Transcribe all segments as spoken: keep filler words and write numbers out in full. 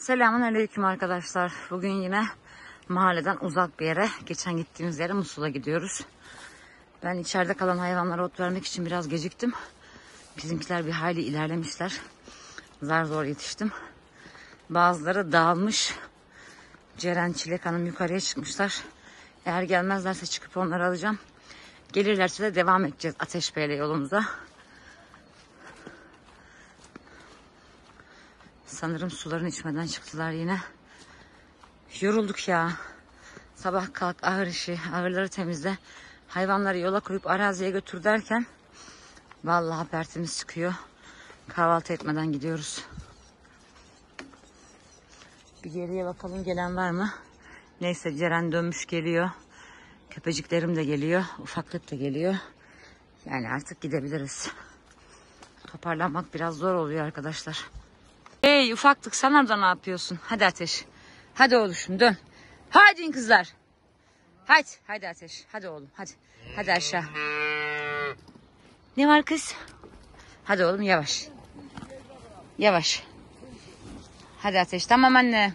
Selamünaleyküm arkadaşlar. Bugün yine mahalleden uzak bir yere, geçen gittiğimiz yere Musul'a gidiyoruz. Ben içeride kalan hayvanlara ot vermek için biraz geciktim. Bizimkiler bir hayli ilerlemişler. Zar zor yetiştim. Bazıları dağılmış. Ceren, Çilek Hanım yukarıya çıkmışlar. Eğer gelmezlerse çıkıp onları alacağım. Gelirlerse de devam edeceğiz Ateşbey'le yolumuza. Sanırım sularını içmeden çıktılar yine. Yorulduk ya. Sabah kalk, ahır işi, ahırları temizle, hayvanları yola koyup araziye götür derken vallahi pertimiz çıkıyor. Kahvaltı etmeden gidiyoruz. Bir geriye bakalım gelen var mı? Neyse, Ceren dönmüş geliyor. Köpeciklerim de geliyor. Ufaklık da geliyor. Yani artık gidebiliriz. Toparlanmak biraz zor oluyor arkadaşlar. Hey ufaklık, sen orada ne yapıyorsun? Hadi Ateş. Hadi oğlum dön. Hadi kızlar. Hadi. Hadi Ateş. Hadi oğlum hadi. Hadi aşağı. Ne var kız? Hadi oğlum yavaş. Yavaş. Hadi Ateş. Tamam anne.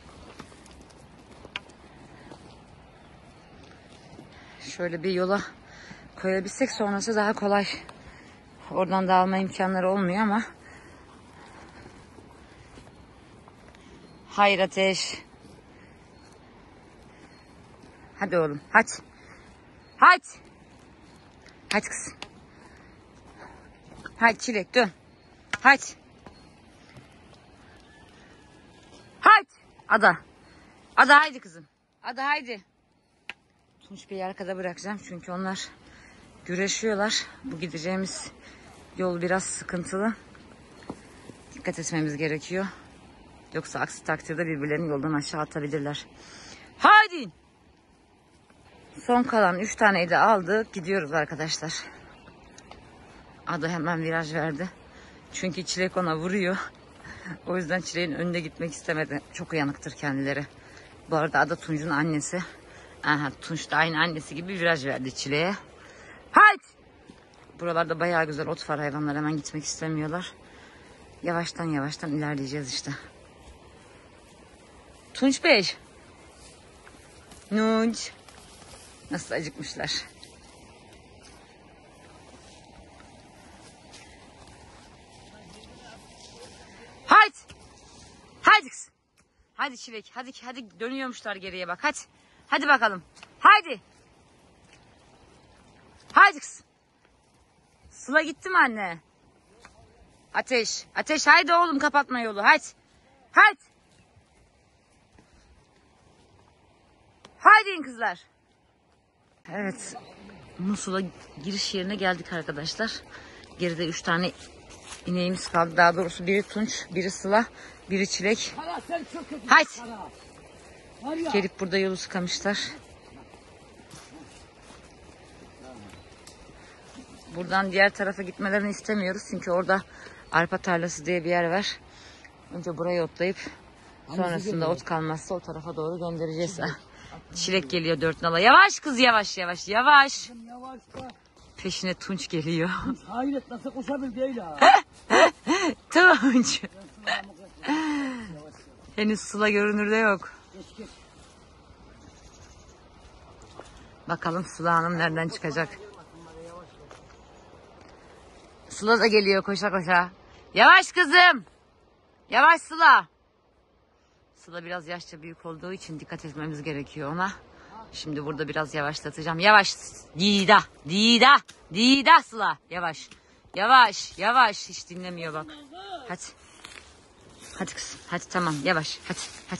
Şöyle bir yola koyabilsek sonrası daha kolay. Oradan dağılma imkanları olmuyor ama. Hayır Ateş. Hadi oğlum hadi. Hadi. Hadi kızım. Hadi Çilek dön. Hadi. Hadi. Ada. Ada haydi kızım. Ada haydi. Tunç Bey'i arkada bırakacağım çünkü onlar güreşiyorlar. Bu gideceğimiz yol biraz sıkıntılı. Dikkat etmemiz gerekiyor. Yoksa aksi takdirde birbirlerini yoldan aşağı atabilirler. Haydi. Son kalan üç taneyi de aldık. Gidiyoruz arkadaşlar. Ada hemen viraj verdi. Çünkü Çilek ona vuruyor. O yüzden Çilek'in önünde gitmek istemedi. Çok uyanıktır kendileri. Bu arada Ada Tunç'un annesi. Aha, Tunç da aynı annesi gibi viraj verdi Çilek'e. Haydi. Buralarda bayağı güzel ot var. Hayvanlar hemen gitmek istemiyorlar. Yavaştan yavaştan ilerleyeceğiz işte. Tunç Bey. Tunç. Nasıl acıkmışlar. Haydi. Haydi kız. Hadi Çilek. Hadi hadi dönüyormuşlar geriye bak. Hadi. Hadi bakalım. Haydi. Haydi kız. Sıla gitti mi anne? Ateş. Ateş haydi oğlum, kapatma yolu. Haydi. Haydi. Haydi kızlar. Evet. Musul'a giriş yerine geldik arkadaşlar. Geride üç tane ineğimiz kaldı. Daha doğrusu biri Tunç, biri Sıla, biri Çilek. Haydi. Gelip burada yolu sıkamışlar. Buradan diğer tarafa gitmelerini istemiyoruz. Çünkü orada arpa tarlası diye bir yer var. Önce burayı otlayıp sonrasında ot kalmazsa o tarafa doğru göndereceğiz. Çilek geliyor dört nala. Yavaş kız, yavaş yavaş yavaş. Peşine Tunç geliyor. Hayret, nasıl koşabilir ya? Tunç. Henüz Sıla görünürde yok. Bakalım Sıla Hanım nereden çıkacak? Sıla da geliyor koşa koşa. Yavaş kızım. Yavaş Sıla. Sıla biraz yaşça büyük olduğu için dikkat etmemiz gerekiyor ona. Şimdi burada biraz yavaşlatacağım. Yavaş. Dida. Dida. Dida Sıla. Yavaş. Yavaş. Yavaş. Hiç dinlemiyor bak. Hadi. Hadi kızım. Hadi tamam. Yavaş. Hadi. Hadi.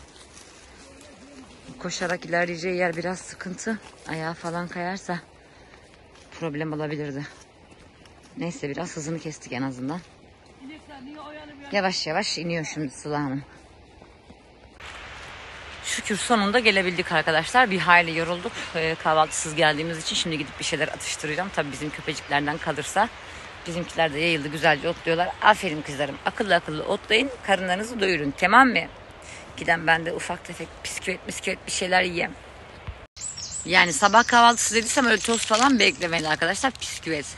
Koşarak ilerleyeceği yer biraz sıkıntı. Ayağı falan kayarsa problem olabilirdi. Neyse biraz hızını kestik en azından. Yavaş yavaş iniyor şimdi Sıla Hanım. Şükür sonunda gelebildik arkadaşlar. Bir hayli yorulduk. Ee, kahvaltısız geldiğimiz için şimdi gidip bir şeyler atıştıracağım. Tabii bizim köpeciklerden kalırsa. Bizimkiler de yayıldı, güzelce otluyorlar. Aferin kızlarım. Akıllı akıllı otlayın. Karınlarınızı doyurun. Tamam mı? Giden ben de ufak tefek bisküvit bisküvit bir şeyler yiyeyim. Yani sabah kahvaltısı dediysem öyle tost falan beklemeyin arkadaşlar. Bisküvit.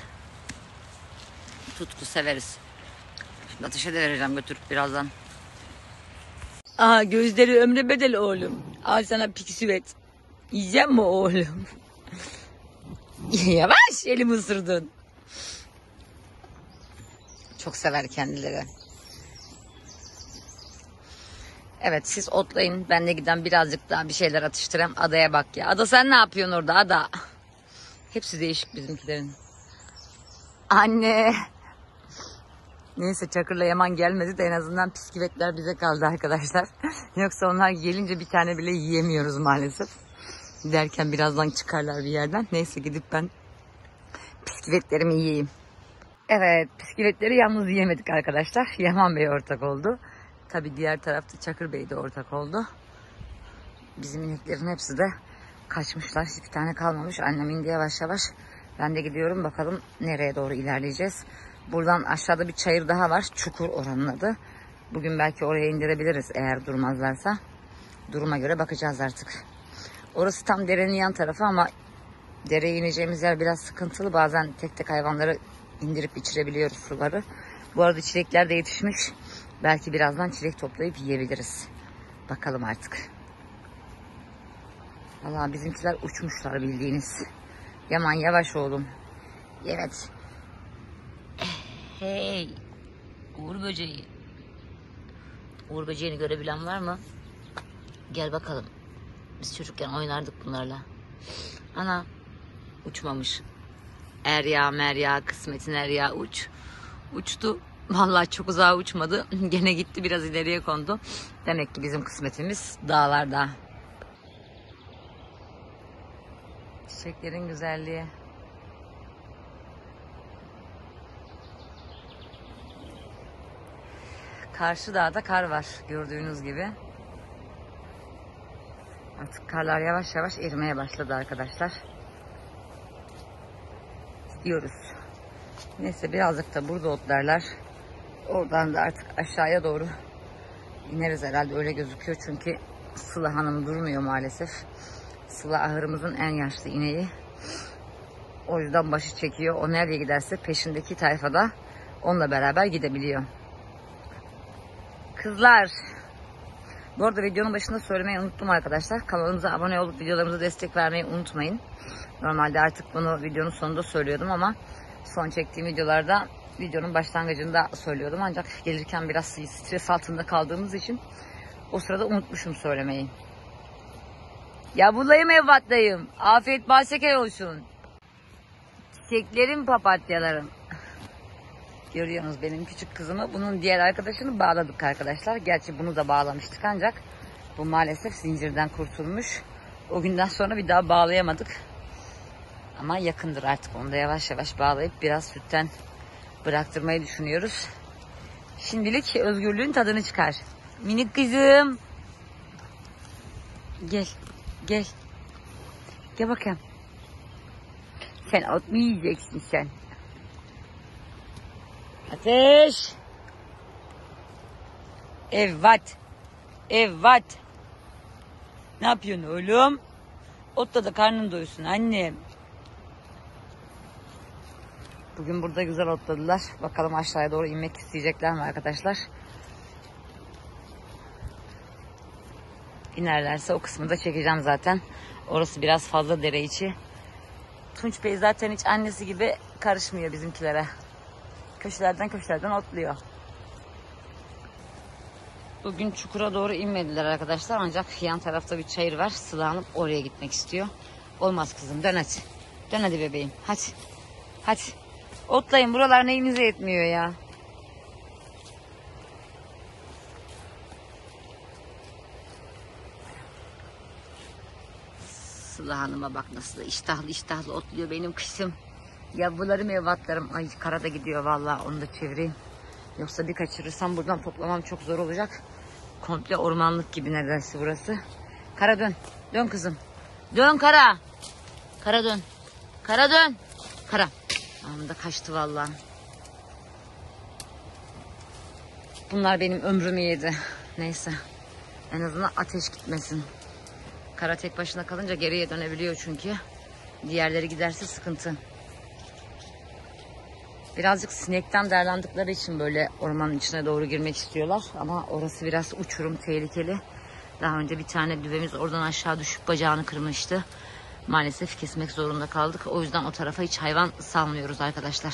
Tutku severiz. Şimdi ateşe de vereceğim götürüp birazdan. Aa, gözleri ömre bedel oğlum. Al sana pikisüvet. Yiyecek mi oğlum? Yavaş, elimi ısırdın. Çok sever kendileri. Evet, siz otlayın. Ben de giden birazcık daha bir şeyler atıştırayım. Adaya bak ya. Ada sen ne yapıyorsun orada Ada? Hepsi değişik bizimkilerin. Anne. Neyse Çakır'la Yaman gelmedi de en azından bisküvitler bize kaldı arkadaşlar. Yoksa onlar gelince bir tane bile yiyemiyoruz maalesef. Derken birazdan çıkarlar bir yerden. Neyse gidip ben bisküvitlerimi yiyeyim. Evet, bisküvitleri yalnız yiyemedik arkadaşlar. Yaman Bey ortak oldu. Tabii diğer tarafta Çakır Bey de ortak oldu. Bizim ineklerin hepsi de kaçmışlar. Hiçbir tane kalmamış. Annem indi yavaş yavaş. Ben de gidiyorum. Bakalım nereye doğru ilerleyeceğiz. Buradan aşağıda bir çayır daha var. Çukur oranın adı. Bugün belki oraya indirebiliriz eğer durmazlarsa. Duruma göre bakacağız artık. Orası tam derenin yan tarafı ama dereye ineceğimiz yer biraz sıkıntılı. Bazen tek tek hayvanları indirip içirebiliyoruz suları. Bu arada çilekler de yetişmiş. Belki birazdan çilek toplayıp yiyebiliriz. Bakalım artık. Vallahi bizimkiler uçmuşlar bildiğiniz. Yaman yavaş oğlum. Evet. Hey. Uğur böceği. Uğur böceğini görebilen var mı? Gel bakalım. Biz çocukken oynardık bunlarla. Ana. Uçmamış. Er ya mer ya kısmetin er ya uç. Uçtu. Vallahi çok uzağa uçmadı. Gene gitti biraz ileriye kondu. Demek ki bizim kısmetimiz dağlarda. Çiçeklerin güzelliği. Karşı dağda kar var gördüğünüz gibi. Artık karlar yavaş yavaş erimeye başladı arkadaşlar. Gidiyoruz. Neyse birazcık da burada otlarlar. Oradan da artık aşağıya doğru ineriz herhalde öyle gözüküyor. Çünkü Sıla Hanım durmuyor maalesef. Sıla ahırımızın en yaşlı ineği. O yüzden başı çekiyor. O nereye giderse peşindeki tayfada onunla beraber gidebiliyor. Kızlar. Bu arada videonun başında söylemeyi unuttum arkadaşlar. Kanalımıza abone olup videolarımıza destek vermeyi unutmayın. Normalde artık bunu videonun sonunda söylüyordum ama son çektiğim videolarda videonun başlangıcında söylüyordum. Ancak gelirken biraz stres altında kaldığımız için o sırada unutmuşum söylemeyi. Ya bulayım evlatlayım. Afiyet bal şeker olsun. Çiçeklerim papatyalarım. Görüyorsunuz benim küçük kızımı. Bunun diğer arkadaşını bağladık arkadaşlar. Gerçi bunu da bağlamıştık ancak bu maalesef zincirden kurtulmuş. O günden sonra bir daha bağlayamadık. Ama yakındır artık. Onu da yavaş yavaş bağlayıp biraz sütten bıraktırmayı düşünüyoruz. Şimdilik özgürlüğün tadını çıkar. Minik kızım. Gel. Gel. Gel bakayım. Sen ot mu yiyeceksin sen? Ateş. Evet. Evet. Ne yapıyorsun oğlum? Otla da karnın doysun annem. Bugün burada güzel otladılar. Bakalım aşağıya doğru inmek isteyecekler mi arkadaşlar? İnerlerse o kısmını da çekeceğim zaten. Orası biraz fazla dere içi. Tunç Bey zaten hiç annesi gibi karışmıyor bizimkilere. Köşelerden köşelerden otluyor. Bugün çukura doğru inmediler arkadaşlar. Ancak yan tarafta bir çayır var. Sıla Hanım oraya gitmek istiyor. Olmaz kızım, dön hadi. Dön hadi bebeğim. Hadi. Hadi. Otlayın, buralar neyinize yetmiyor ya. Sıla Hanım'a bak nasıl iştahlı iştahlı otluyor benim kızım. Yavrularım evlatlarım. Ay karada gidiyor vallahi, onu da çevireyim. Yoksa bir kaçırırsam buradan toplamam çok zor olacak. Komple ormanlık gibi neredeyse burası. Kara dön. Dön kızım. Dön Kara. Kara dön. Kara dön. Kara. Anında kaçtı vallahi. Bunlar benim ömrümü yedi. Neyse. En azından ateş gitmesin. Kara tek başına kalınca geriye dönebiliyor çünkü. Diğerleri giderse sıkıntı. Birazcık sinekten darlandıkları için böyle ormanın içine doğru girmek istiyorlar. Ama orası biraz uçurum, tehlikeli. Daha önce bir tane düvemiz oradan aşağı düşüp bacağını kırmıştı. Maalesef kesmek zorunda kaldık. O yüzden o tarafa hiç hayvan salmıyoruz arkadaşlar.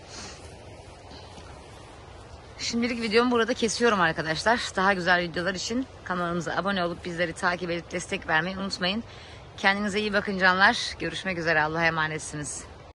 Şimdilik videomu burada kesiyorum arkadaşlar. Daha güzel videolar için kanalımıza abone olup bizleri takip edip destek vermeyi unutmayın. Kendinize iyi bakın canlar. Görüşmek üzere. Allah'a emanetsiniz.